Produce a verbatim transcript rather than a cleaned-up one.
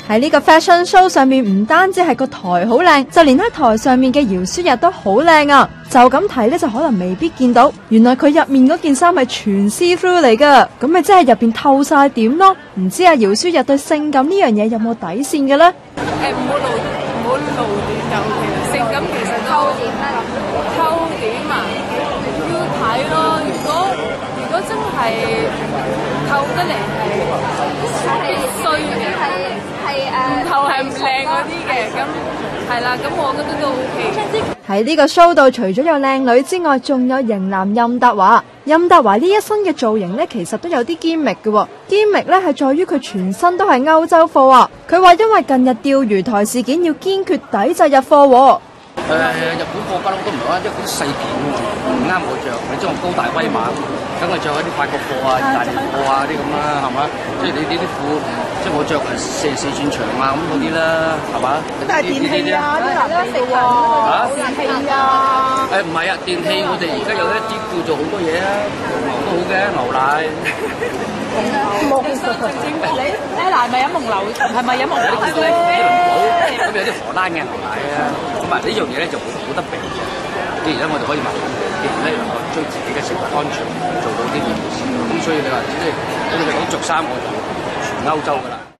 喺呢個 fashion show 上面，唔單止係個台好靚，就連喺台上面嘅姚舒日都好靚啊！就咁睇呢，就可能未必見到，原來佢入面嗰件衫係全 see through 嚟噶，咁咪即係入邊透晒點咯？唔知啊，姚舒日對性感呢樣嘢有冇底線嘅咧？ 誒，唔好露，唔好露點有嘅，性感其實偷點咧，偷點啊，要睇咯。如果如果真係透得嚟係必須嘅，係誒唔透係唔靚嗰啲嘅，咁係啦，咁我覺得都 OK。 喺呢個 show 度，除咗有靚女之外，仲有型男任達華。任達華呢一身嘅造型呢，其實都有啲堅力嘅。堅力呢係在於佢全身都係歐洲貨啊！佢話因為近日釣魚台事件，要堅決抵制日貨。 誒、呃、日本貨不嬲都唔好，因為啲細件喎，唔啱我着。你將我高大威猛，梗係着嗰啲法國貨啊、意大利貨啊啲咁啦，係嘛？即係你呢啲褲，即係我着係四十四寸長啊咁嗰啲啦，係嘛？ 但係電器啊，啲難睇嘅喎。嚇？電器啊？ 誒唔係啊，電器我哋而家有一啲叫做好多嘢啊，牛都好嘅，牛奶。 冇其實你你嗱係咪飲蒙牛？係咪飲蒙牛先？ 咁有啲荷蘭嘅牛奶啊，咁啊呢樣嘢咧就冇冇得避嘅。既然咧我哋可以問，既然咧能夠將自己嘅食物安全做到呢件事，咁所以你話即係我哋講着衫，我就全歐洲㗎啦。